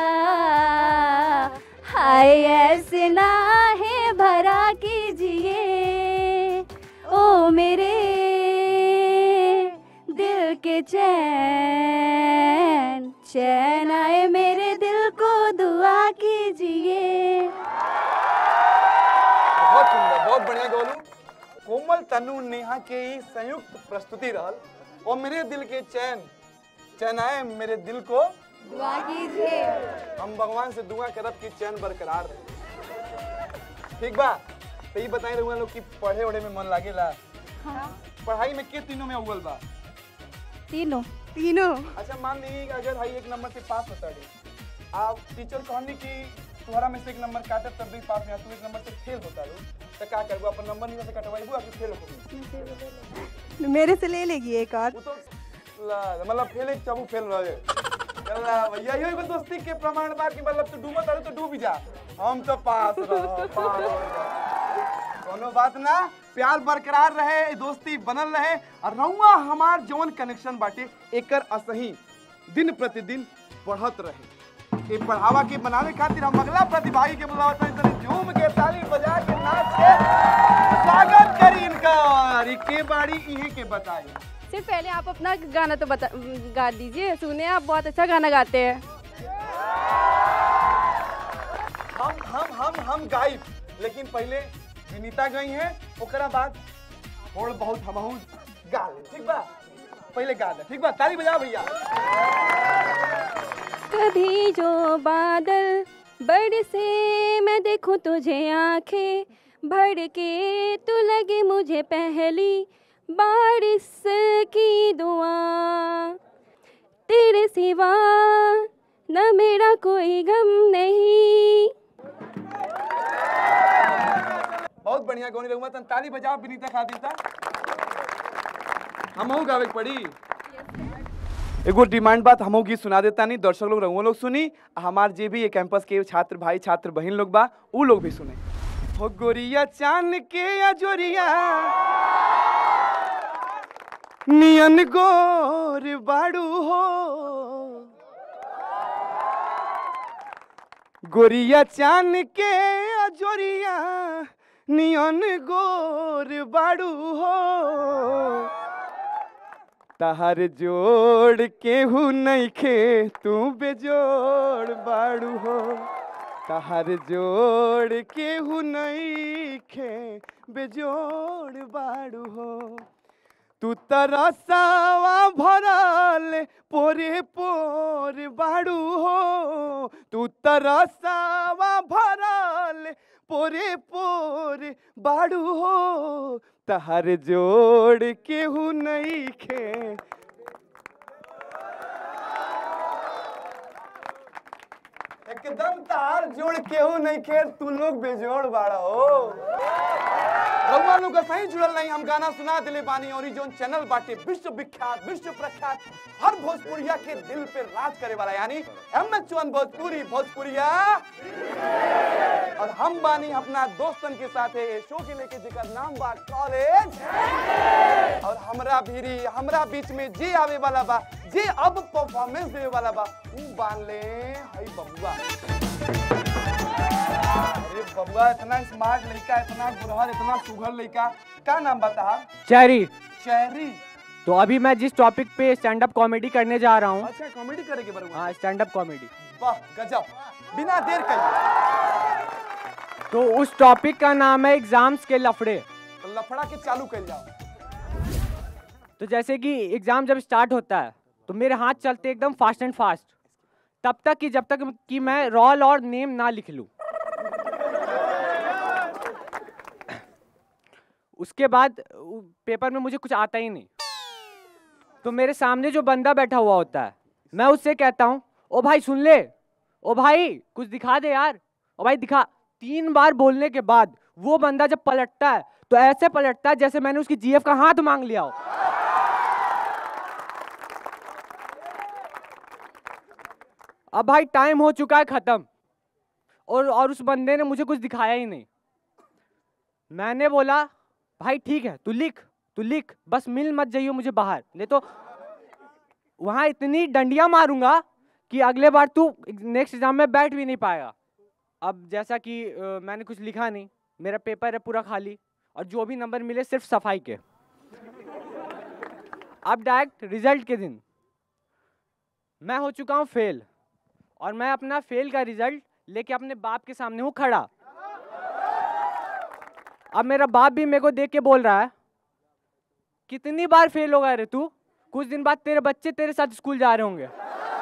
हाय ऐसे ना है भरा कीजिए ओ मेरे दिल के चैन चैन आए मेरे दिल को दुआ कीजिए। बहुत सुंदर, बहुत बढ़िया गोलू। कोमल तनु नेहा के ई संयुक्त प्रस्तुति रहल और मेरे दिल के चैन चैन आए मेरे दिल को दुआ कीजिए। हम भगवान से दुआ करब कि चैन बरकरार रहे। ठीक बा, तो ये बताए रहुआ लोग कि पढ़े ओढ़े में मन लागेला? हाँ। पढ़ाई में के तीनों में अव्वल बा? तीनों तीनों। अच्छा मान ली अगर हाई एक नंबर से पास होता है, आप टीचर कहनी कि तुम्हारा में से एक नंबर काटे तब भी पास में, तू एक नंबर से फेल होता है तो क्या करबो? अपन नंबर नहीं से कटवाइबो कि फेल होबो? मेरे से ले लेगी एक और। वो तो मतलब फेल एक चाबू फेल रहे। चला भैया यही दोस्ती के प्रमाण बा कि मतलब तू डूबत रहे तो डूब जा, हम तो पास रह पास। कोनो बात ना, प्यार बरकरार रहे, दोस्ती बनल रहे और रहुआ हमार जौन कनेक्शन बाटे एकर असही दिन प्रतिदिन बढ़त रहे। ये बढ़ावा के बनावे खातिर हम अगला प्रतिभागी के बुलावत हैं, तनी झूम के ताली बजा के नाच के स्वागत करी इनका। के बाड़ी इहे के बताई। सिर्फ पहले आप अपना गाना तो बता गा दीजिए, सुने आप बहुत अच्छा गाना गाते हैं। हम हम हम हम गाइब, लेकिन पहले विनीता गई हैं, ओकरा बाद थोड़ बहुत हमहू गा ले। ठीक बा, पहले गा ले। ठीक बा, ताली बजाओ भैया। कभी जो बादल बरसे मैं देखूं तुझे आंखें भर के, तू लगे मुझे पहली बारिश की दुआ, तेरे सिवा न मेरा कोई गम नहीं। बहुत बढ़िया गौनी रघुमा, तन ताली बजाओ विनीता खातिर था। हमहू गावे पड़ी। एगो डिमांड बात हमहू गीत सुना देता नहीं, दर्शक लोग रहुआ लोग सुनी, हमार जे भी ये कैंपस के छात्र भाई छात्र बहन लोग बा उ लोग भी सुने। हो गोरिया चांद के अजोरिया नियन गोर बाड़ू हो, गोरिया चांद के अजोरिया नियन गोर बाड़ू हो, तहार जोड़ केहू नइखे तू बेजोड़ बाड़ू हो, तहार जोड़ केहू नइखे बेजोड़ बाड़ू हो, तू तरसावा भरल पोरे पोर बाड़ू हो, तू तरसावा भरल पोरे पोर बाड़ू हो, तहार जोड़ केहू नइखे। एकदम तार जोड़ केहू नइखे, तू लोग बेजोड़ बाड़ा हो। रउआ लोग सही जुड़ल नहीं, हम गाना सुना दिले बानी और जोन चैनल बाटे विश्व विख्यात विश्व प्रख्यात हर भोजपुरिया के दिल पे राज करे वाला यानी एम एच वन भोजपुरी भोजपुरिया। और हम बानी अपना दोस्तन के साथ है शो के लेके जेकर नाम बा कॉलेज। और हमरा भीरी हमरा बीच में जे आवे वाला बा, जे अब परफॉर्मेंस देवे वाला बा, उ बान ले हई बबुआ। अरे बबुआ इतना स्मार्ट लड़का, इतना बुरहर, इतना सुघर लड़का, क्या नाम बता? चेरी। चेरी। तो अभी मैं जिस टॉपिक पे स्टैंड अप कॉमेडी करने जा रहा हूँ। अच्छा कॉमेडी करेंगे बरुआ? हाँ स्टैंड अप कॉमेडी। वाह गजब, बिना देर करिए। तो उस टॉपिक का नाम है एग्जाम्स के लफड़े। तो लफड़ा के चालू कर जाओ। तो जैसे कि एग्जाम जब स्टार्ट होता है तो मेरे हाथ चलते एकदम फास्ट एंड फास्ट, तब तक कि जब तक कि मैं रोल और नेम ना लिख लूं। उसके बाद पेपर में मुझे कुछ आता ही नहीं, तो मेरे सामने जो बंदा बैठा हुआ होता है मैं उससे कहता हूँ, ओ भाई सुन ले, ओ भाई कुछ दिखा दे यार, ओ भाई दिखा। तीन बार बोलने के बाद वो बंदा जब पलटता है तो ऐसे पलटता है जैसे मैंने उसकी जीएफ का हाथ मांग लिया हो। अब भाई टाइम हो चुका है खत्म, और और उस बंदे ने मुझे कुछ दिखाया ही नहीं। मैंने बोला भाई ठीक है, तू लिख तू लिख, बस मिल मत जाइयो मुझे बाहर, नहीं तो वहां इतनी डंडियां मारूंगा कि अगले बार तू नेक्स्ट एग्जाम में बैठ भी नहीं पाएगा। अब जैसा कि आ, मैंने कुछ लिखा नहीं, मेरा पेपर है पूरा खाली, और जो भी नंबर मिले सिर्फ सफाई के। अब डायरेक्ट रिजल्ट के दिन मैं हो चुका हूँ फेल, और मैं अपना फेल का रिजल्ट लेके अपने बाप के सामने हूँ खड़ा। अब मेरा बाप भी मेरे को देख के बोल रहा है, कितनी बार फेल होगा रे तू, कुछ दिन बाद तेरे बच्चे तेरे साथ स्कूल जा रहे होंगे,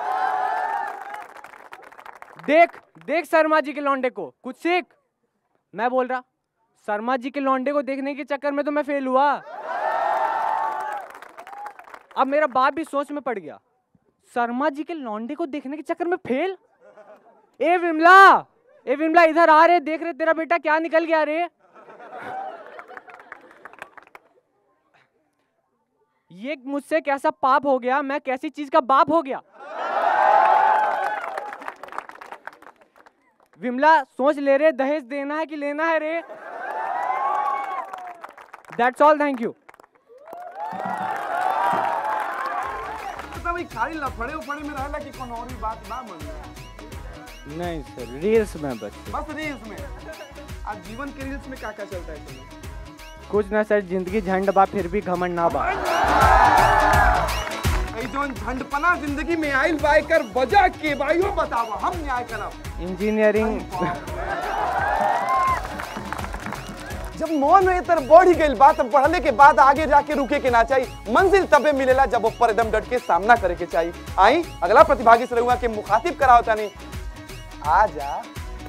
देख देख शर्मा जी के लौंडे को, कुछ सीख। मैं बोल रहा शर्मा जी के लौंडे को देखने के चक्कर में तो मैं फेल हुआ। अब मेरा बाप भी सोच में पड़ गया, शर्मा जी के लौंडे को देखने के चक्कर में फेल। ए विमला, ए विमला इधर आ रे, देख रहे तेरा बेटा क्या निकल गया रे। ये मुझसे कैसा पाप हो गया, मैं कैसी चीज का बाप हो गया। विमला सोच ले रे, दहेज देना है कि लेना है रे। That's all, thank you. भाई खाली लफड़े उफड़े में रहला कि कोनो और बात ना मन। नहीं सर, रील्स में बस बस रील्स में। आज जीवन के रील्स में क्या क्या चलता है तुम्हें? कुछ ना सर, जिंदगी झंड बा फिर भी घमंड ना बा। ऐ जोन झंडपना जिंदगी में आइल बाय कर बजा के भाइयो बतावा, हम न्याय करब। इंजीनियरिंग जब मौन में तर बढ़ ही गई बात, पढ़ले के बाद आगे जाके रुके के ना चाहिए, मंजिल तबे मिलेला जब ऊपर एकदम डट के सामना करे के चाहिए। आई अगला प्रतिभागी से रहुआ के मुखातिब करा होता नहीं, आजा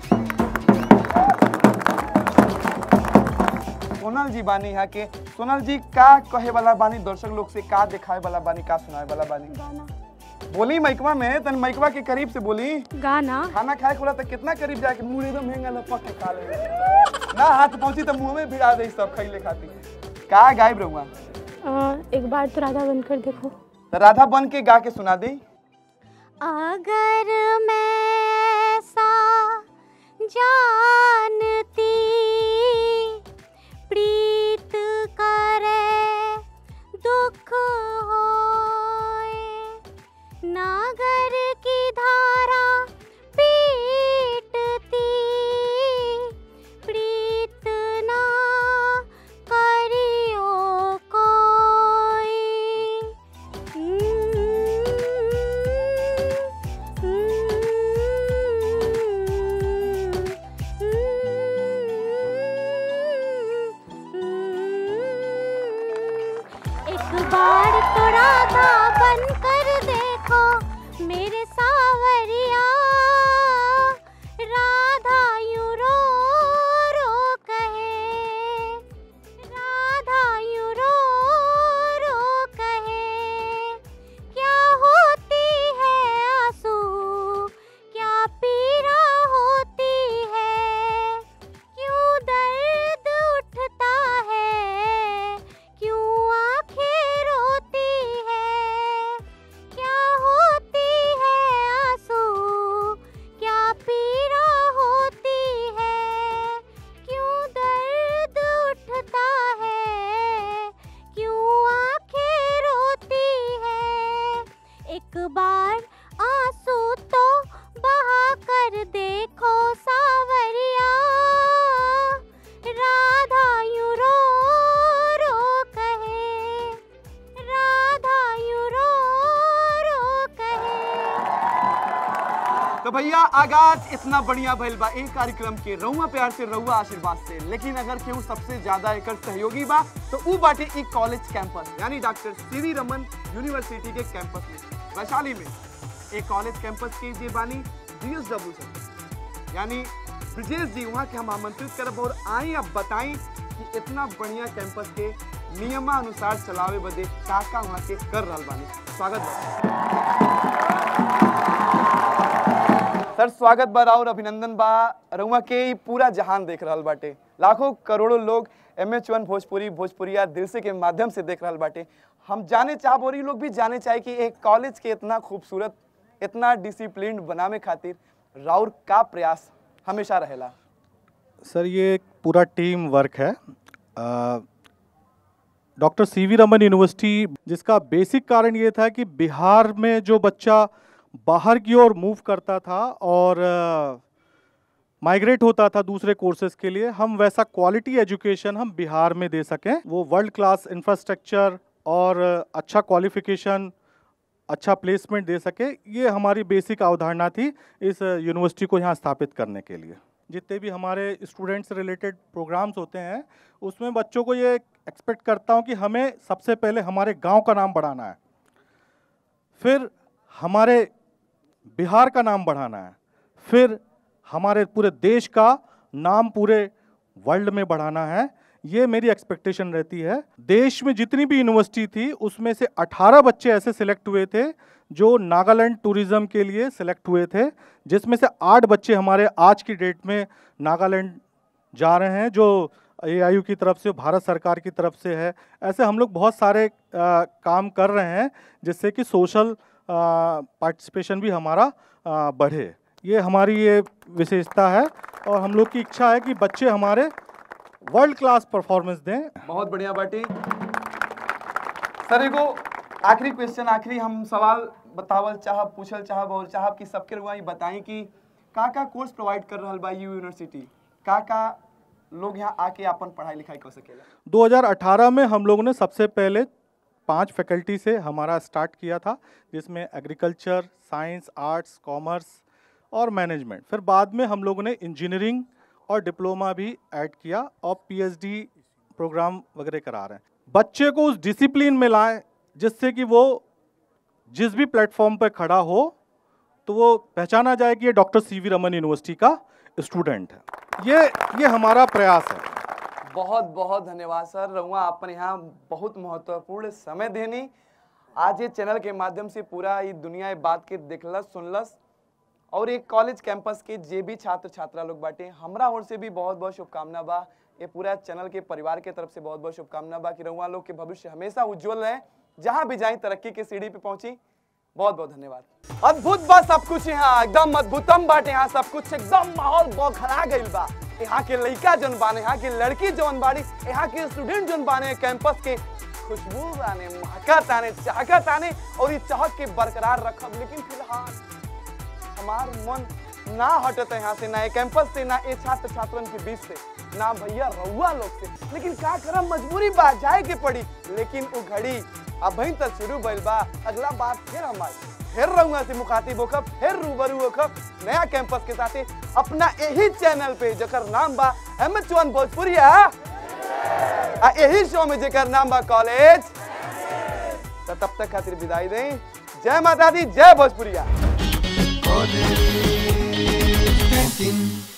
सोनल जी बानी यहाँ के। सोनल जी का कहे वाला बानी, दर्शक लोग से का दिखाए वाला बानी, का सुनाए वाला बानी? गाना बोली माइकवा में, तन माइकवा के करीब से बोली। गाना खाना खाए खोला तो कितना करीब जाके मुंह एकदम हेंगा लपक के खा ले ना, हाथ पहुंची तो मुंह में भिड़ा दे सब खैले खाती। का गायब रहूंगा? एक बार तो राधा बनकर देखो। तो राधा बन के गा के सुना दे। अगर मैं सा जानती प्रीत करे दुख होए, नागर की धारा पीटती प्रीत ना करियो कोई। एक बार तो राधा बनकर देखो मेरे सावरिया, राधा यूं रो रो कहे, राधा यूं रो रो कहे, क्या होती है आंसू क्या पीड़ा होती है, क्यों दर्द उठता है क्यों आंखें रोती है, क्या होती है आंसू क्या पीड़ा होती है, क्यों दर्द उठता है क्यों आंखें रोती है। एक बार आंसू तो बहा कर देखो सावरिया, राधा यूं रो रो कहे, राधा यूं रो रो कहे। तो भैया आगाज इतना बढ़िया भइल बा एक कार्यक्रम के, रहुआ प्यार से रहुआ आशीर्वाद से, लेकिन अगर केहू सबसे ज्यादा एकर सहयोगी बा तो ऊ बाटे एक कॉलेज कैंपस, यानी डॉक्टर सीवी रमन यूनिवर्सिटी के कैंपस में वैशाली में। एक कॉलेज कैंपस के जे बानी डीएसडब्ल्यू से, यानी ब्रिजेश जी, वहाँ के हम आमंत्रित करब और आई अब बताई कि इतना बढ़िया कैंपस के नियमानुसार चलावे बदे का का वहाँ के कर रहल बानी। स्वागत बा सर, स्वागत बा और अभिनंदन बा। रउआ के ई पूरा जहान देख रहल बाटे, लाखों करोड़ों लोग एम एच वन भोजपुरी भोजपुरिया दिल से के माध्यम से देख रहल बाटे। हम जाने चाहब और ई लोग भी जाने चाहे कि एक कॉलेज के इतना खूबसूरत इतना डिसिप्लिन बनावे खातिर राउर का प्रयास हमेशा रहेला? सर ये एक पूरा टीम वर्क है। Doctor C V Raman university, जिसका बेसिक कारण ये था कि बिहार में जो बच्चा बाहर की ओर मूव करता था और माइग्रेट होता था दूसरे कोर्सेज के लिए, हम वैसा क्वालिटी एजुकेशन हम बिहार में दे सकें। वो वर्ल्ड क्लास इंफ्रास्ट्रक्चर और अच्छा क्वालिफिकेशन, अच्छा प्लेसमेंट दे सके, ये हमारी बेसिक अवधारणा थी इस यूनिवर्सिटी को यहाँ स्थापित करने के लिए। जितने भी हमारे स्टूडेंट्स रिलेटेड प्रोग्राम्स होते हैं उसमें बच्चों को ये एक्सपेक्ट करता हूँ कि हमें सबसे पहले हमारे गांव का नाम बढ़ाना है, फिर हमारे बिहार का नाम बढ़ाना है, फिर हमारे पूरे देश का नाम पूरे वर्ल्ड में बढ़ाना है। ये मेरी एक्सपेक्टेशन रहती है। देश में जितनी भी यूनिवर्सिटी थी उसमें से अठारह बच्चे ऐसे सिलेक्ट हुए थे जो नागालैंड टूरिज्म के लिए सिलेक्ट हुए थे, जिसमें से आठ बच्चे हमारे आज की डेट में नागालैंड जा रहे हैं, जो ए आई यू की तरफ से, भारत सरकार की तरफ से है। ऐसे हम लोग बहुत सारे आ, काम कर रहे हैं जिससे कि सोशल पार्टिसिपेशन भी हमारा आ, बढ़े। ये हमारी ये विशेषता है और हम लोग की इच्छा है कि बच्चे हमारे वर्ल्ड क्लास परफॉर्मेंस दें। बहुत बढ़िया बाटी। सर एगो आखिरी क्वेश्चन, आखिरी हम सवाल बतावल चाहब, पूछल चाहब और चाहब कि सबके रुआ बताएं कि का का कोर्स प्रोवाइड कर रहा बा यू यूनिवर्सिटी, का का लोग यहाँ आके अपन पढ़ाई लिखाई कर सकेला? दो हज़ार अठारह में हम लोगों ने सबसे पहले पांच फैकल्टी से हमारा स्टार्ट किया था, जिसमें एग्रीकल्चर, साइंस, आर्ट्स, कॉमर्स और मैनेजमेंट। फिर बाद में हम लोगों ने इंजीनियरिंग और डिप्लोमा भी ऐड किया और पी एच डी प्रोग्राम वगैरह करा रहे हैं। बच्चे को उस डिसिप्लिन में लाएं जिससे कि वो जिस भी प्लेटफॉर्म पर खड़ा हो तो वो पहचाना जाए कि ये doctor C V Raman university का स्टूडेंट है। ये ये हमारा प्रयास है। बहुत बहुत धन्यवाद सर, रहुआ अपन यहाँ बहुत महत्वपूर्ण समय देनी। आज ये चैनल के माध्यम से पूरा ये दुनिया ये बात के देखलस सुनलस और एक कॉलेज कैंपस के जे भी छात्र छात्रा लोग बाटे, हमरा ओर से भी बहुत बहुत शुभकामना बा। ये पूरा चैनल के परिवार के तरफ से बहुत बहुत शुभकामना बा कि रहुआ लोग के भविष्य हमेशा उज्जवल रहे, जहां भी जाए तरक्की के सीढ़ी पे पहुंची। बहुत बहुत धन्यवाद। अद्भुत बा सब कुछ यहाँ, एकदम अद्भुतम बाटे यहाँ सब कुछ, एकदम माहौल बौखला गइल बा। यहाँ के लड़का जौन बाने, यहाँ की लड़की जौन बाड़ी, यहाँ के स्टूडेंट जौन बाने, कैंपस के खुशबू आने, महकत आने, चाहत आने और ये चाहत के बरकरार रखब। लेकिन फिलहाल हमार मन ना हटत है यहाँ से, ना ये कैंपस से, ना ये छात्र छात्रन के बीच से, ना भैया रहुआ लोग से। लेकिन का करम, मजबूरी बा, जाए के पड़ी। लेकिन वो घड़ी अब वहीं तक शुरू भइल बा। अगला बार फिर हम आई, फिर रहुआ से मुखातिब होखब, फिर रूबरू होखब नया कैंपस के साथे अपना यही चैनल पे जकर नाम बा एम एच वन भोजपुरिया, आ यही शो में जकर नाम बा कॉलेज। तो तब तक खातिर विदाई दें। जय माता दी, जय भोजपुरिया। Connecting.